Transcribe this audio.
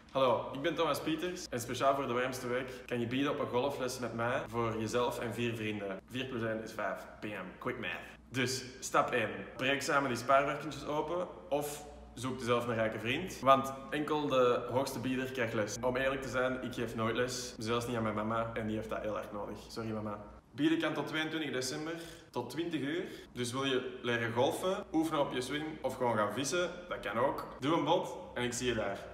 Hallo, ik ben Thomas Pieters en speciaal voor de warmste week kan je bieden op een golfles met mij voor jezelf en 4 vrienden. 4 plus 1 is 5. Bam, quick math. Dus, stap 1. Breek samen die spaarwerkentjes open of zoek jezelf een rijke vriend. Want enkel de hoogste bieder krijgt les. Om eerlijk te zijn, ik geef nooit les. Zelfs niet aan mijn mama en die heeft dat heel erg nodig. Sorry mama. Bieden kan tot 22 december, tot 20 uur. Dus wil je leren golfen, oefenen op je swing of gewoon gaan vissen, dat kan ook. Doe een bod en ik zie je daar.